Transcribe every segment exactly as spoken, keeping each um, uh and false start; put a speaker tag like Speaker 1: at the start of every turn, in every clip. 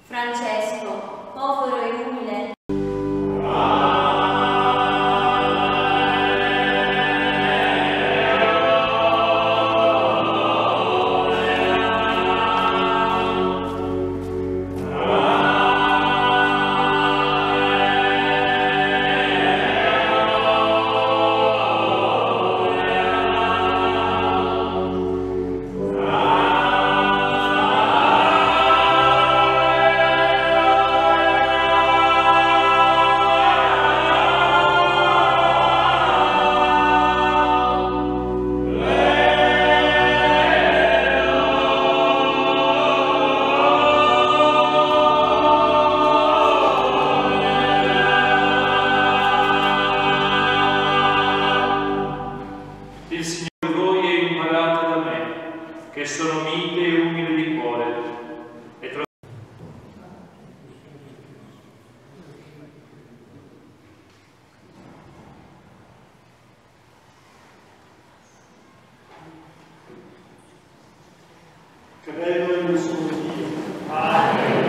Speaker 1: Francesco, povero e umile.
Speaker 2: Che sono mite e umile di cuore, e tro-
Speaker 3: Credo in un solo Dio,
Speaker 2: Padre,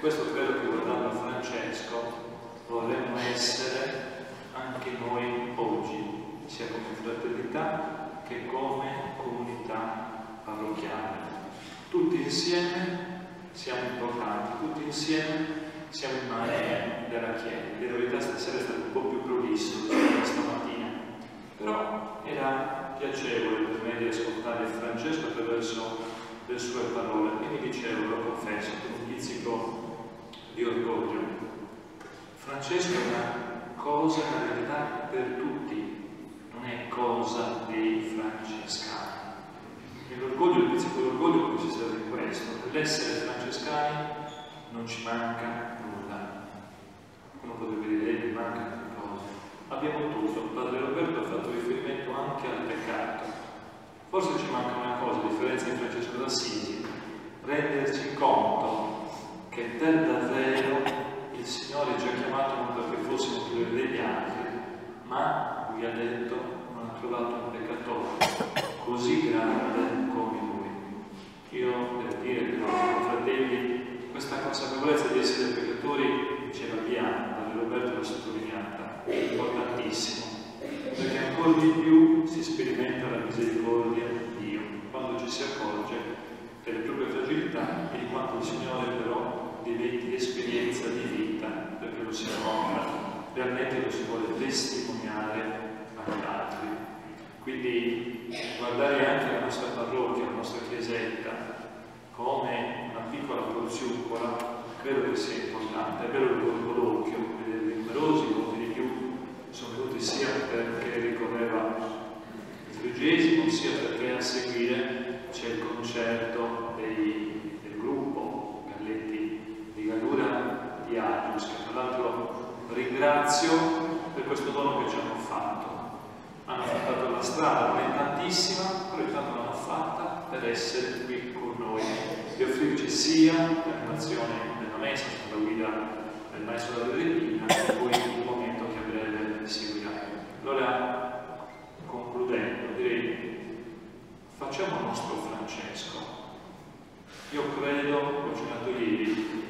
Speaker 2: questo credo che guardando a Francesco vorremmo essere anche noi oggi, sia come fraternità che come comunità parrocchiale. Tutti insieme siamo importanti, tutti insieme siamo in mano della Chiesa. In verità stasera è stato un po' più prolisso stamattina, però era piacevole per me di ascoltare Francesco attraverso le sue parole e mi dicevo, lo confesso, con un pizzico di orgoglio. Francesco è una cosa, in realtà, per tutti, non è cosa dei francescani. E l'orgoglio, il pizzico di orgoglio consiste in questo: nell'essere francescani non ci manca nulla. Uno potrebbe dire, eh, mi manca qualcosa. Abbiamo tutto. Padre Roberto ha fatto riferimento anche al peccato. Forse ci manca una cosa, a differenza di Francesco d'Assisi, renderci conto che per davvero il Signore ci ha chiamato non perché fossimo più degli altri, ma lui ha detto non ha trovato un peccatore così grande come lui. Io devo dire che noi fratelli questa consapevolezza di essere peccatori ce l'abbiamo, Padre Roberto l'ha sottolineata, è importantissimo, perché ancora di più si sperimenta la misericordia di Dio, quando ci si accorge delle proprie fragilità e di quanto il Signore però diventi esperienza di vita, perché lo si incontra, realmente lo si vuole testimoniare agli altri. Quindi guardare anche la nostra parrocchia, la nostra chiesetta, come una piccola porziucola, credo che sia importante. È vero che con l'occhio, vedere numerosi, molti di più sono venuti sia perché ricorreva il trigesimo, sia perché a seguire c'è il concerto dei, del gruppo Galletti di Gallura di Agius, che tra l'altro ringrazio per questo dono che ci hanno fatto. Hanno affrontato la strada, non è tantissima, però intanto l'hanno fatta per essere qui con noi e offrirci sia l'animazione della messa sotto la guida del maestro della Regina e poi il momento che a breve seguirà. Allora, concludendo, direi, facciamo il nostro Francesco. Io credo, l'ho accennato ieri,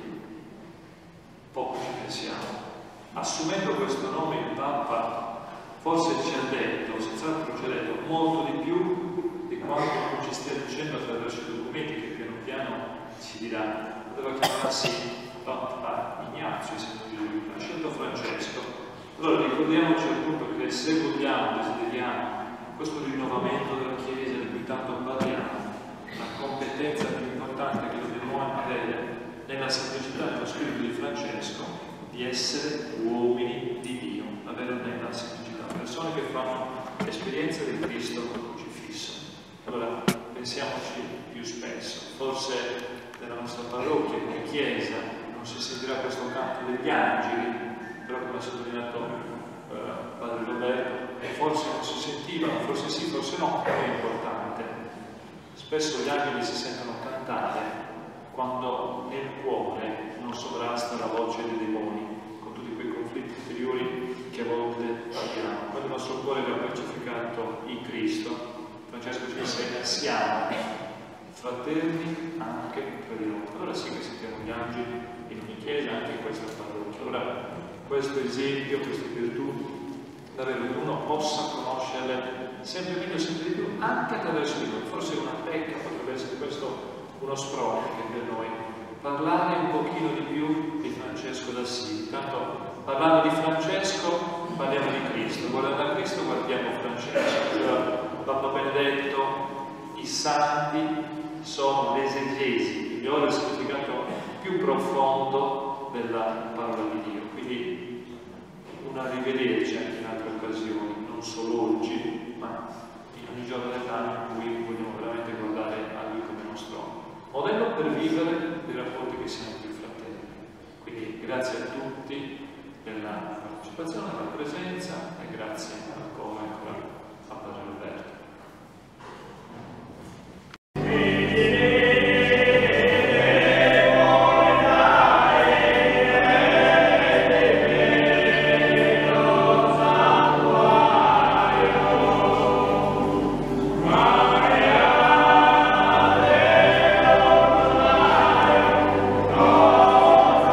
Speaker 2: poco ci pensiamo. Assumendo questo nome il Papa forse ci ha detto, senz'altro ci ha detto molto di più di quanto non ci stia dicendo attraverso i documenti che piano piano ci dirà. Poteva chiamarsi Papa Ignazio, essendo Gesù, ha scelto Francesco. Allora ricordiamoci appunto che se vogliamo, desideriamo questo rinnovamento della Chiesa di cui tanto parliamo, la competenza più importante che dobbiamo avere nella semplicità dello spirito di Francesco, di essere uomini di Dio, avere nella semplicità persone che fanno l'esperienza di Cristo crocifisso. Allora pensiamoci più spesso, forse nella nostra parrocchia, in chiesa, non si sentirà questo canto degli angeli, però come ha sottolineato eh, Padre Roberto, forse non si sentivano, forse sì, forse no, però è importante. Spesso gli angeli si sentono cantare quando nel cuore non sovrasta la voce dei demoni, con tutti quei conflitti interiori che a volte abbiamo. Quando il nostro cuore va crucificato in Cristo, Francesco ci insegna, siamo fraterni anche tra di noi. Allora sì che sentiamo gli angeli in ogni chiesa, anche in questa parrocchia. Allora questo esempio, queste virtù, davvero uno possa conoscerle sempre meglio, sempre di più, anche attraverso di noi. Forse una pecca potrebbe essere questo uno sprone che per noi parlare un pochino di più di Francesco d'Assisi. Tanto parlando di Francesco parliamo di Cristo, guardando a Cristo guardiamo Francesco. Cioè, Papa Benedetto, i santi sono l'esegesi, il loro significato più profondo della parola di Dio. Quindi una rivederci anche in altre occasioni, non solo oggi, ma in ogni giorno dell'anno in cui vogliamo veramente guardare a Lui come nostro modello per vivere dei rapporti che siano più fratelli. Quindi grazie a tutti per la partecipazione, per la presenza e grazie ancora ancora a Padre Roberto.
Speaker 4: Oh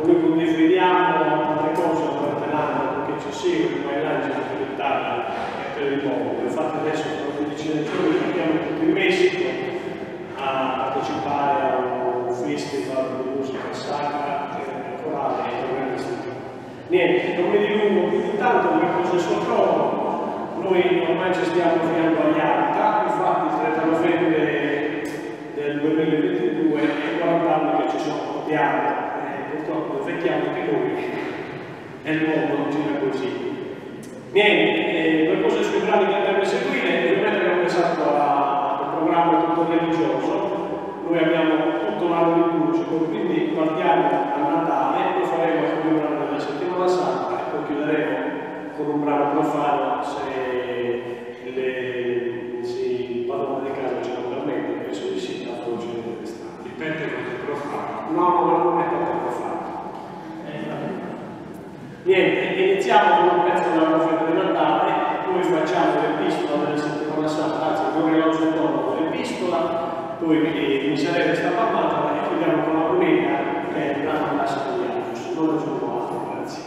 Speaker 3: noi condividiamo tante cose durante l'anno perché ci seguono, ma l'anno per l'Italia e per il mondo. Infatti adesso tra una quindicina di giorni partiamo tutti in Messico a partecipare a un festival di musica sacra e corale e organistica. Niente, non mi dilungo più di tanto, le cose sono. Noi ormai ci stiamo avviando agli alta, infatti il trenta novembre del duemilaventidue è quaranta anni che ci sopportiamo, e purtroppo effettiamo anche noi e il mondo non gira così. Niente, eh, due cose sui brani che andremo a seguire, ovviamente abbiamo pensato al programma tutto religioso, noi abbiamo tutto l'anno liturgico, quindi partiamo a Natale, poi faremo il brano della settimana santa e poi chiuderemo con un brano profano se, le, se il padrone di casa ce lo permette, penso di sì, la voce di quest'anno.
Speaker 2: Dipende come è profano.
Speaker 3: No, no, non è tanto profano. Niente, iniziamo con un pezzo della profeta di Natale, poi facciamo l'epistola della settimana santa, anzi il glorioso intorno dell'epistola, poi miserere sta parlata e chiudiamo con la collega che è il brano della Sapienza. Non aggiungo altro, grazie.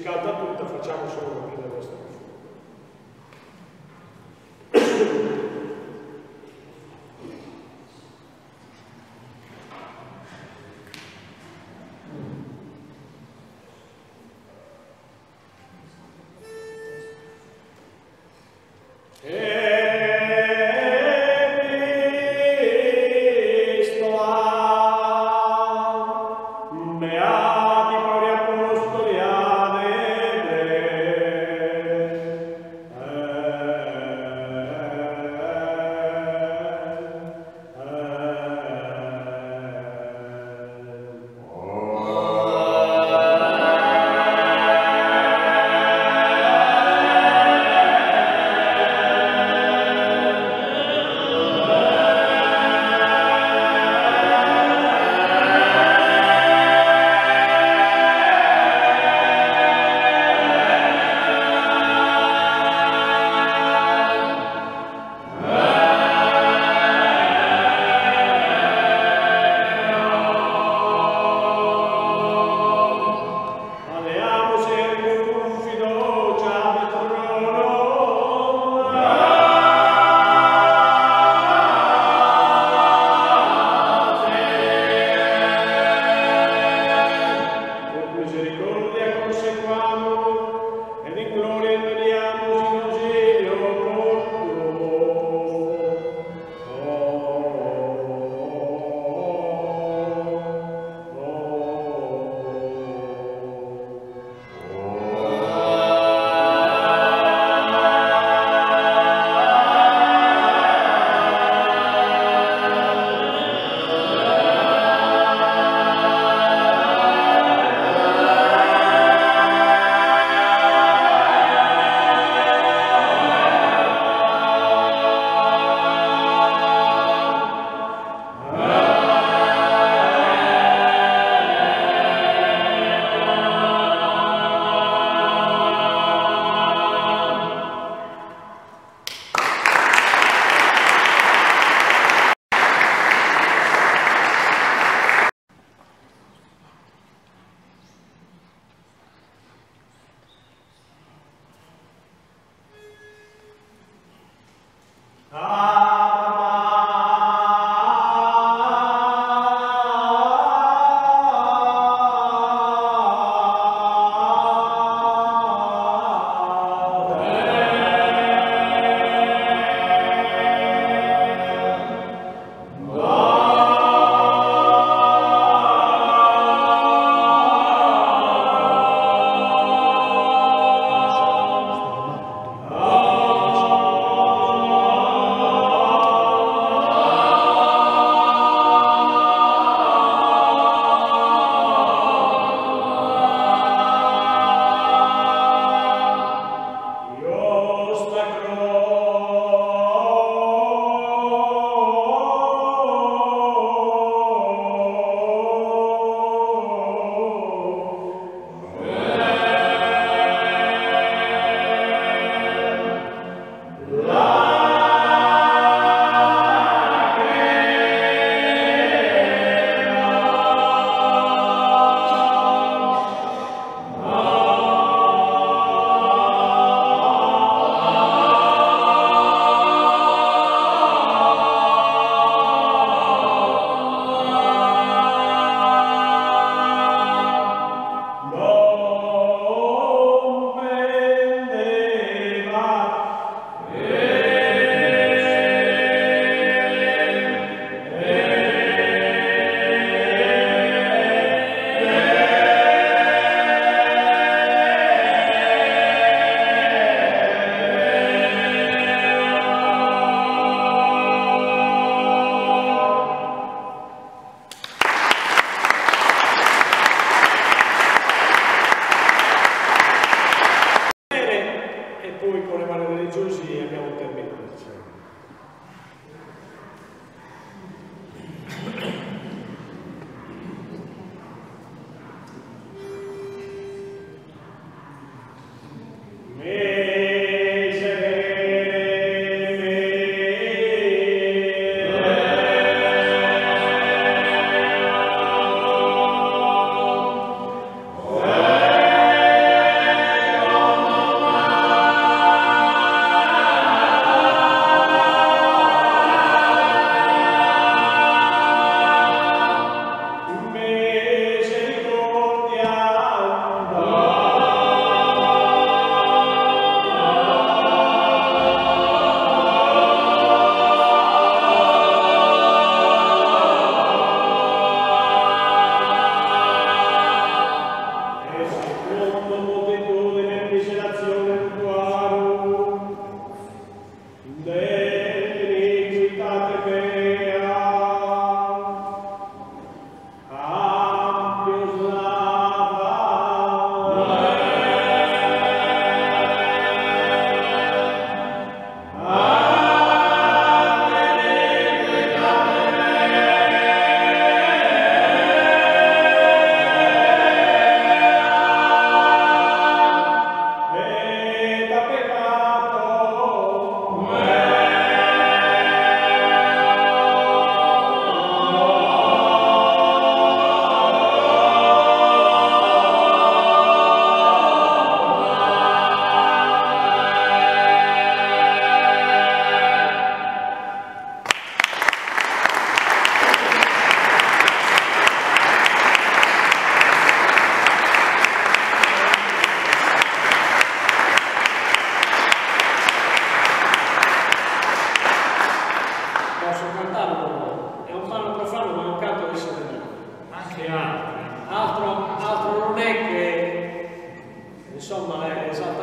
Speaker 3: scalda tutta, facciamo solo una prima nostra.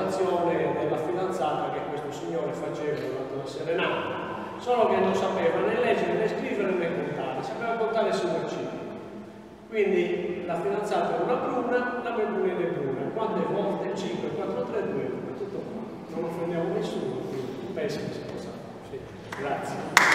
Speaker 3: presentazione della fidanzata che questo signore faceva durante la serenata, solo che non sapeva né leggere né scrivere né contare, sapeva contare solo il cinque. Quindi la fidanzata era una bruna, la membruna è bruna, quante volte cinque, quattro, tre, due, tutto qua. Non offendiamo nessuno, quindi penso che si possa fare. Sì. Grazie.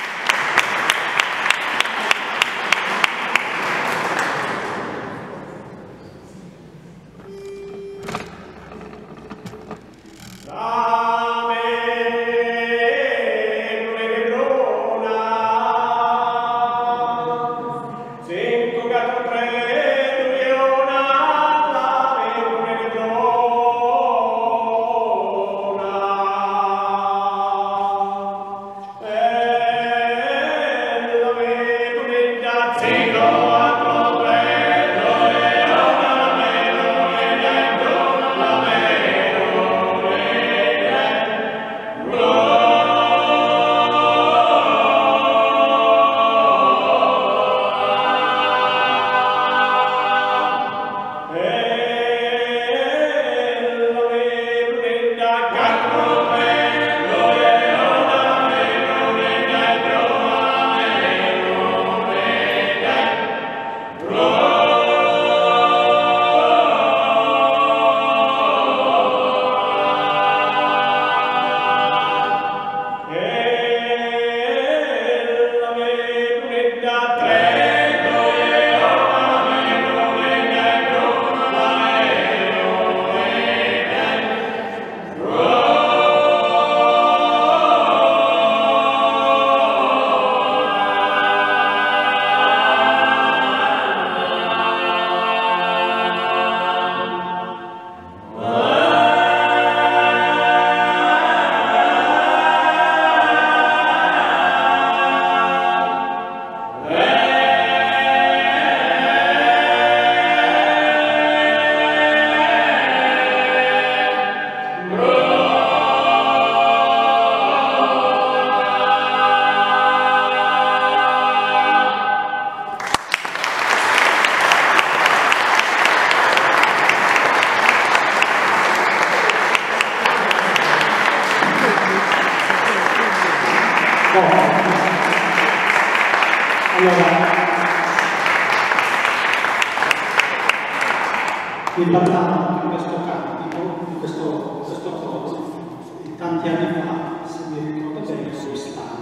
Speaker 4: Vi parlavo di questo cantico, di questo, questo coro, tanti anni fa, se mi ricordo bene, su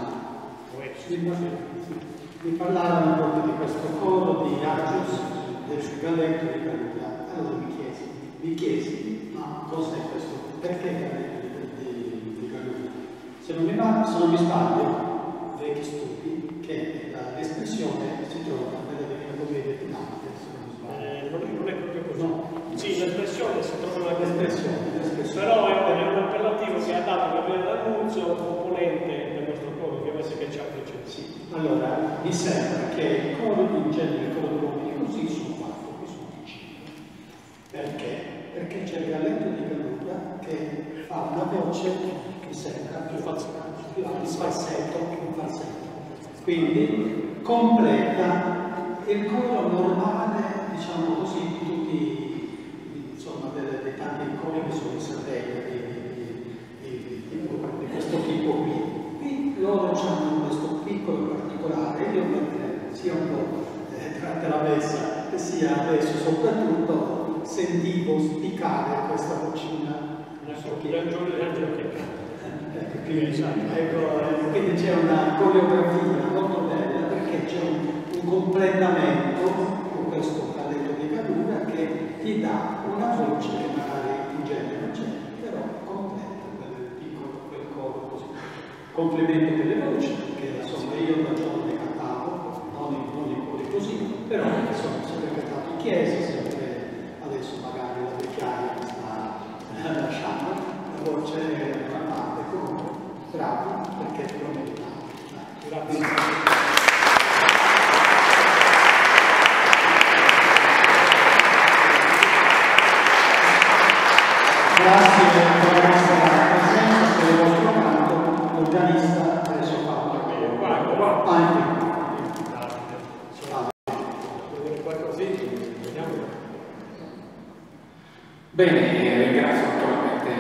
Speaker 4: Spagna. Mi parlavano proprio di questo coro di Agios, del Galetto di Caluga. Allora mi chiesi, mi chiesi, ma cos'è questo? Perché Galetto di, di Caluga? Se non mi, va, se non mi sbaglio, vecchi studi, che l'espressione si trova nella Divina Commedia di Dante, se non mi sbaglio.
Speaker 3: Eh, non, è, non è proprio così.
Speaker 4: No.
Speaker 3: Sì, l'espressione si trova nella
Speaker 4: l'espressione,
Speaker 3: però è un appellativo che ha dato Gabriele D'Annunzio, componente del nostro coro, che avesse che ci ha preceduto.
Speaker 4: Sì. Allora, mi sembra che il coro in genere, il coro d'uomini così sono quattro, qui sono cinque. Perché? Perché c'è il Galetto di Caluga che fa una voce che sembra più falsetto, più falsetto, più falsetto. Quindi completa il coro normale, diciamo così, di tutti, insomma, delle, dei tanti cori che sono in Sardegna di, di, di, di, di questo tipo qui. Qui loro hanno questo piccolo particolare, io perché sia un po' eh, tra la messa e sia adesso soprattutto sentivo spiccare questa vocina. Ecco, quindi, ecco, quindi c'è una coreografia molto bella perché c'è un, un completamento con questo Galetto di Caluga che ti dà una voce che magari in genere non c'è, però completa quel piccolo, quel coro così. Complimento delle voci, perché insomma io da giovane cantavo, non in, non in cori così, però insomma sempre cantato in chiesa, sempre adesso magari la vecchiaia mi sta lasciando, la voce è cantante, comunque bravo perché te lo meritavo. Grazie. Grazie per la vostra presenza, per il vostro canto, l'organista adesso fa una
Speaker 5: Bene, ringrazio naturalmente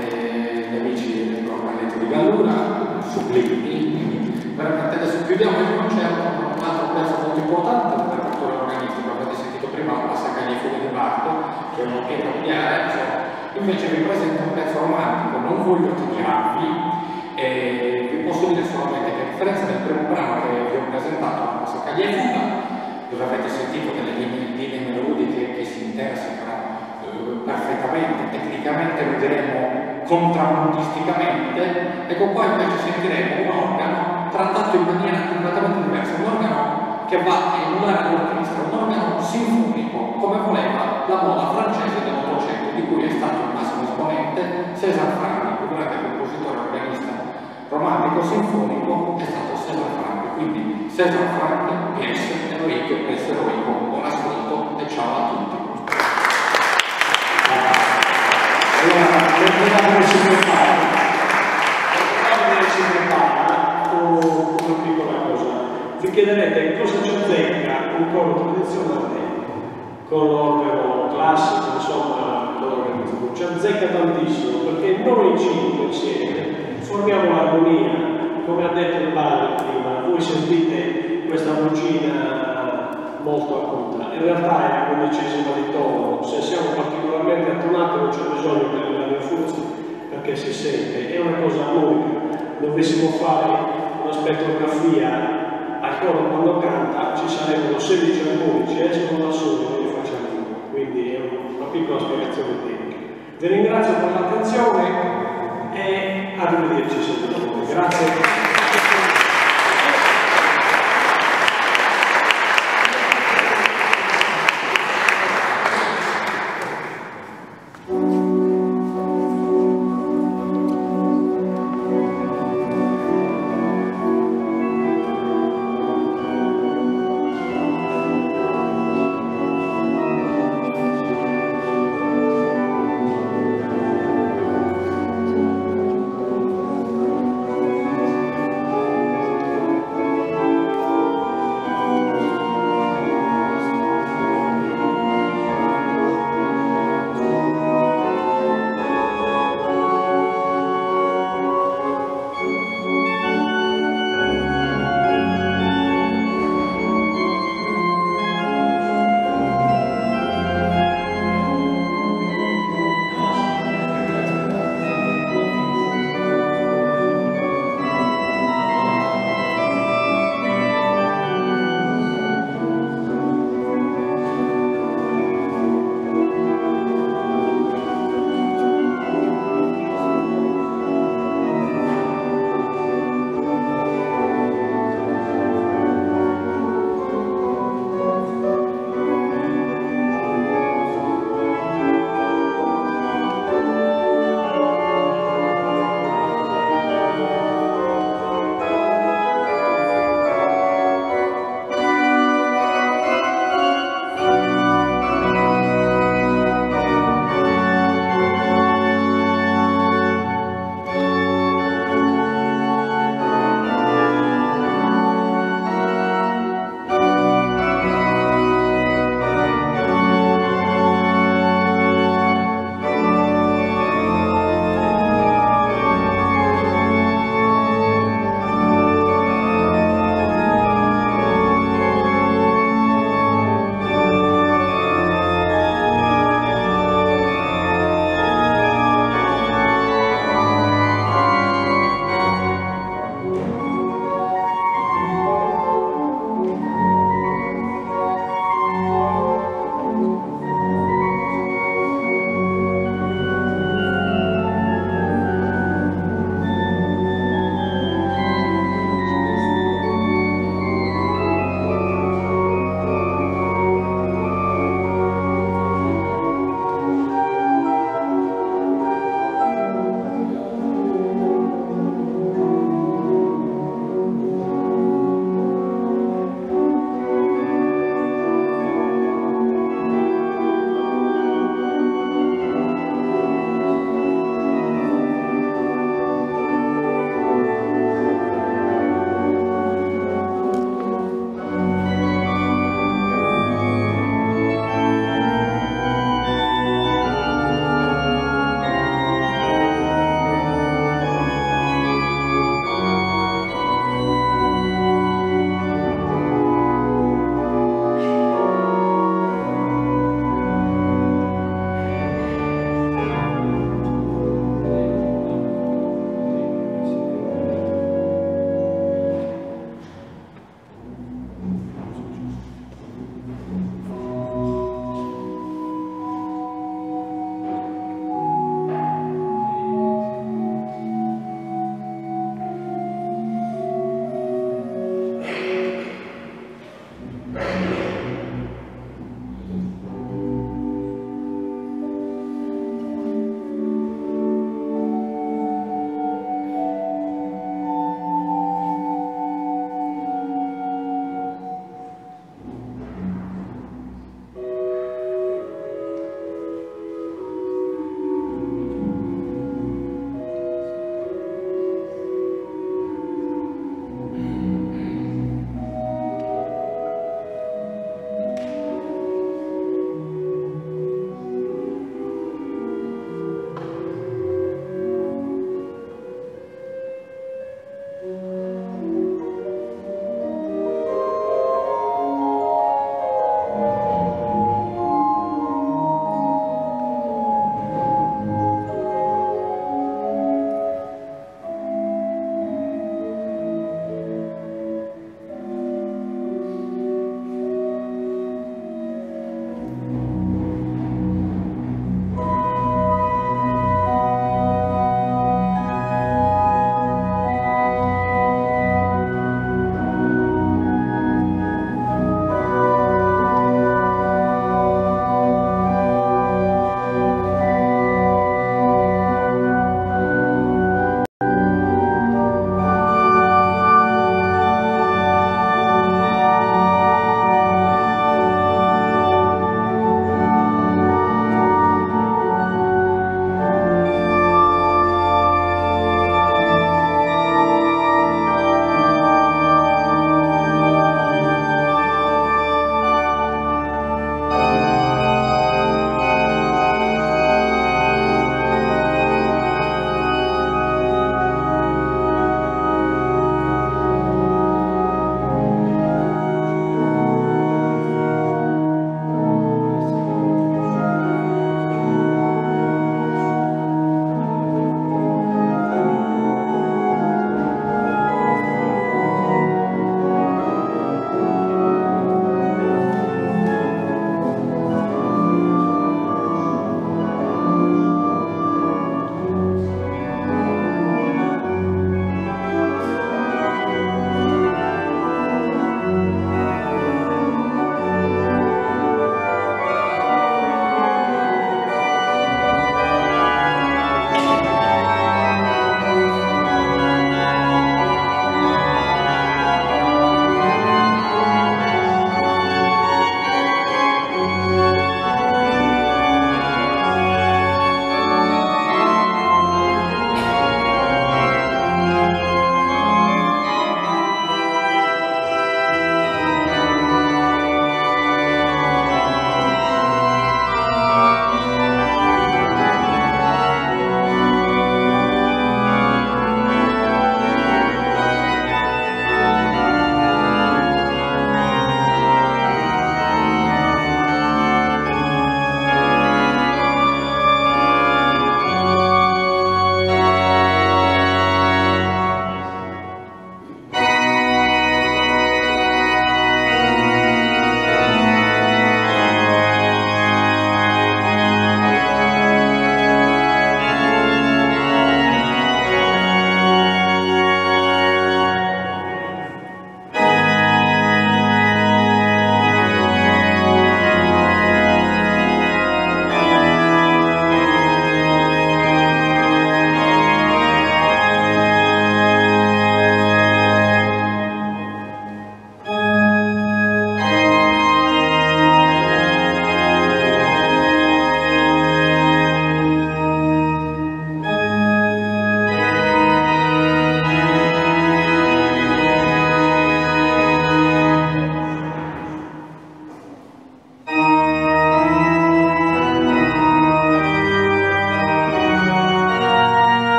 Speaker 5: una pietra miliare, invece vi presento un pezzo romantico, non voglio tediarvi, e vi posso dire solamente che a differenza del primo brano che vi ho presentato, la nostra Cagliafuga, dove avete sentito delle linee, linee melodiche che si intersecano eh, perfettamente, tecnicamente lo diremo contrapuntisticamente, ecco qua invece sentiremo un organo trattato in maniera completamente diversa, un organo che va a emulare l'orchestra, un organo sinfonico, come voleva la moda francese dell'Ottocento, di cui è stato il massimo esponente César Franck, il grande compositore organista romantico sinfonico è stato César Franck. Quindi César Franck, pièce eroique, pièce eroico, buon ascolto e ciao a tutti.
Speaker 3: Allora, come si prepara? Come si prepara? Una piccola cosa. Vi chiederete cosa ci azzecca un coro tradizionale con l'organo classico, insomma, l'organismo. Ci azzecca tantissimo perché noi cinque insieme formiamo l'armonia, come ha detto il padre prima. Voi sentite questa vocina molto acuta, in realtà è la quindicesima di tono. Se siamo particolarmente attonati non c'è bisogno di arrivare a forza perché si sente, è una cosa unica. Dovessimo fare una spettrografia al coro quando canta, ci sarebbero sedici armonici, escono da soli, non li facciamo noi. Quindi è una piccola spiegazione tecnica. Vi ringrazio per l'attenzione e arrivederci sempre da voi. Grazie.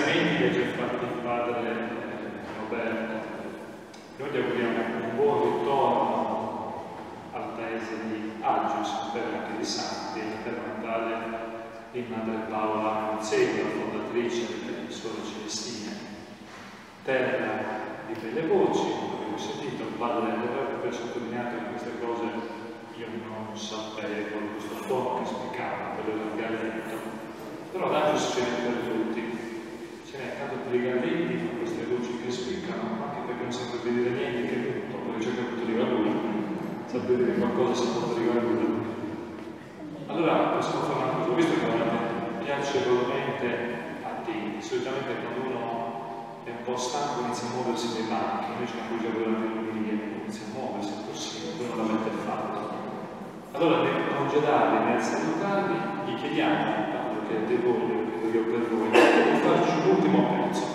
Speaker 2: ringraziamenti che ci ha fatto il padre Roberto. Noi gli auguriamo un buon ritorno al paese di Agius, terra anche di Santi, la terra natale di Madre Paola Monzeghi, la fondatrice delle Suore Celestine, terra di belle voci, come ho sentito il padre Roberto per sottolineato che queste cose io non sapevo, questo tono che spiegava, quello del Galletto, però Agius ce n'è per tutti, ce n'è tanto per i Galletti, con queste voci che spiccano, anche perché non sapete dire niente che tutto, perché c'è capito di lui, sapete dire qualcosa si può arrivare a lui. Allora, possiamo fare una cosa, ho visto che veramente piacevolmente attivi, solitamente quando uno è un po' stanco inizia a muoversi nei banchi, invece a cui già durante il lunedì inizia a muoversi, è possibile, poi non l'avete fatto. Allora, nel congedarli, nel salutarli, gli chiediamo, tanto che te voi, lo chiedo io per voi, di farci l'ultimo pezzo.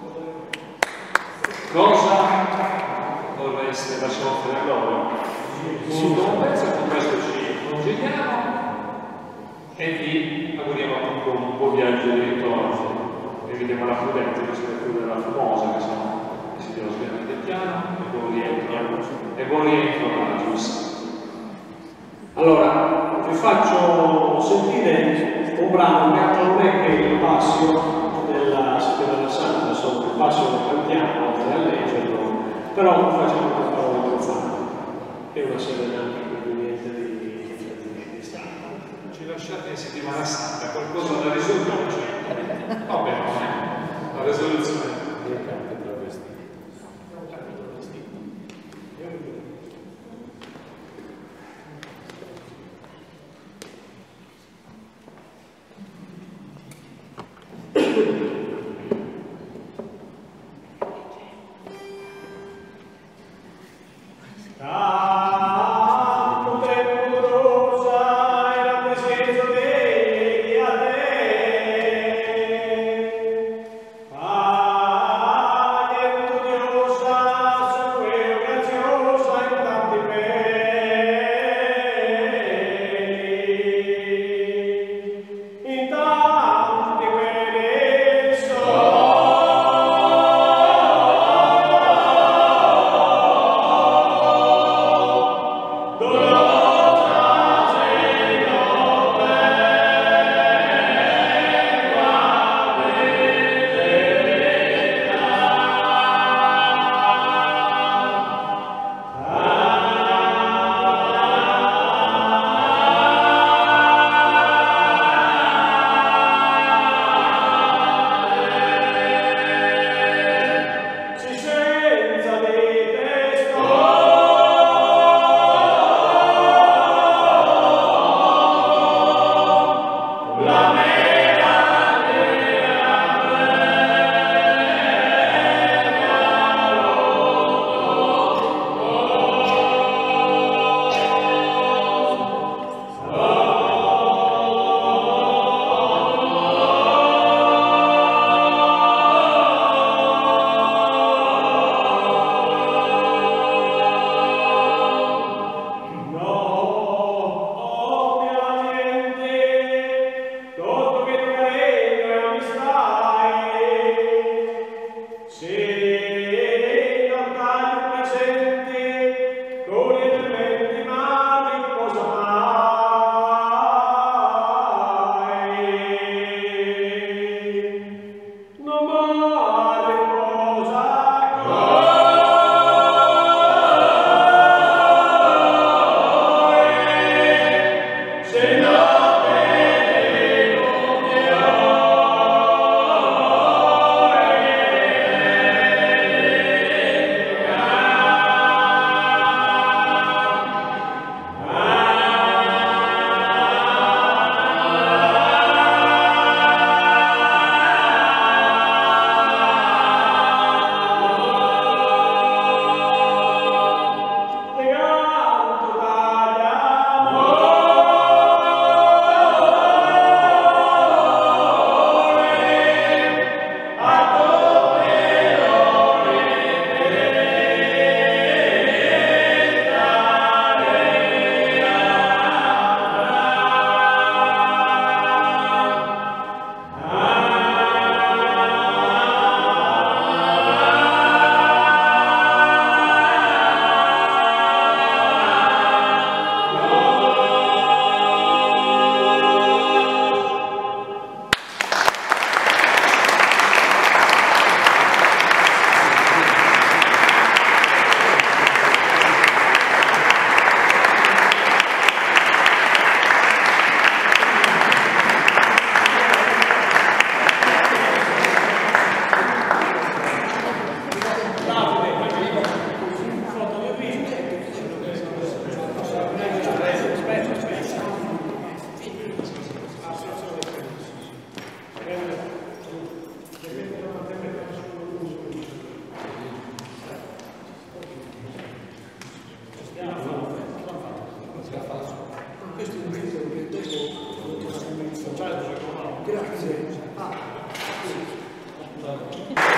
Speaker 2: Cosa vorreste, lasciamo fare loro? L'ultimo pezzo, con questo ci congediamo e vi auguriamo appunto un buon viaggio di ritorno. E vediamo la prudente, questa è quella della famosa, che sono che si deve svelare del piano, e buon rientro, e buon rientro alla giusta.
Speaker 3: Allora, vi faccio sentire un brano che non è che il passo della Settimana Santa, insomma, il passo lo cantiamo, oltre a leggerlo, però facciamo una parola pensata, è una serenata, quindi niente di, di, di strano.
Speaker 2: Ci lasciate in Settimana Santa, qualcosa da risolvere c'è? Va bene, la risoluzione.
Speaker 3: Tanto tempo rosa era presenza degli a te.
Speaker 4: da voi.